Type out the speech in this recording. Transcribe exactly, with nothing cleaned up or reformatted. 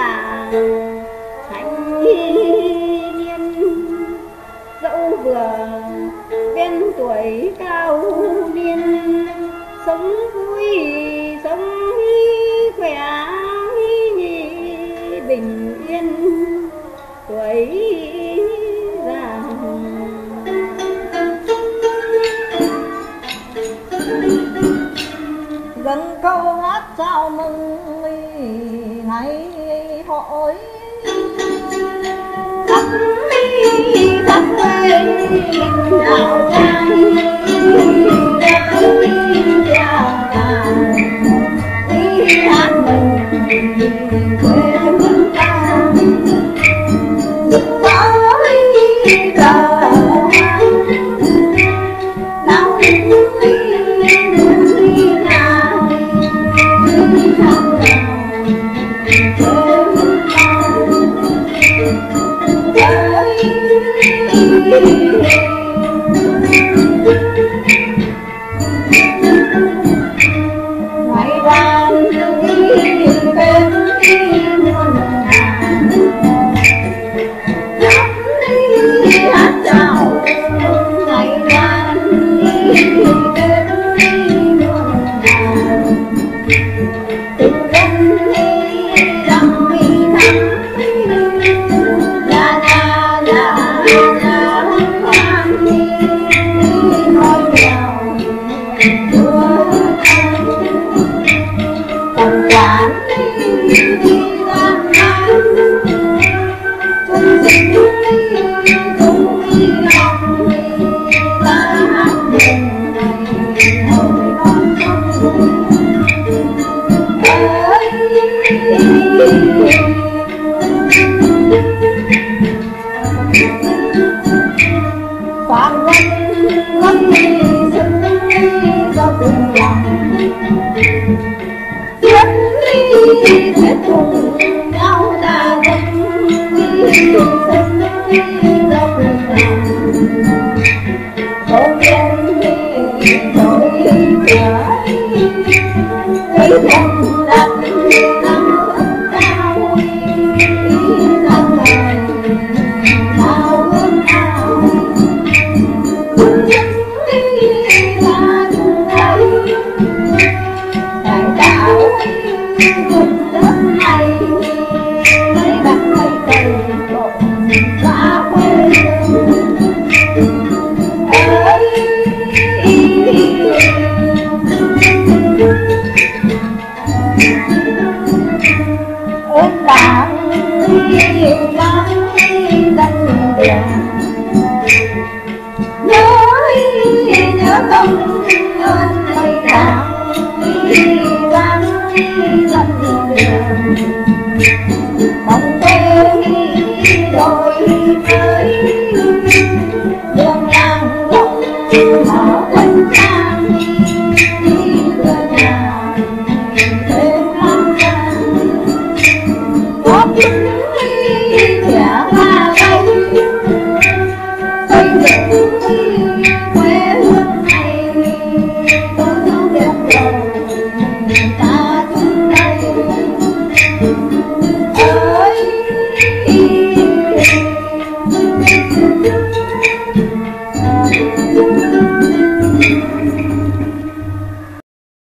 là thanh niên dẫu vừa bên tuổi cao niên, sống vui sống khỏe bình yên tuổi già. Dân câu hát chào mừng ngày hội khắp khắp quê đảo trai đẹp chào đi hát mừng quê hương ta tới giờ nào đi nào ngày vàng đi bên đi muôn ngàn đi hát chào ngày vàng đi bên đi muôn ngàn tình dân đi đắm đi thắm la la la la hoan đi nói mèo còn quán đi gian nan chung sinh đi chung đi lòng ta hát mừng ngày hội non sông Phạm Luân Luân đi xứng đi do tình lòng Thuyết đi thuyết cùng nhau ta tâm đi xứng đi do tình lòng Tổ tiên đi đổi cửa thấy thần đặt năm ước cao ra ngoài nào hương ao cũng nhất đi ra chung đây đại đạo cùng đất này mấy đặt mấy cây trộn xa quê ơn đảng yêu lắm dân đường nhớ nhớ công ơn mấy đảng yêu lắm dân đường mong quê đôi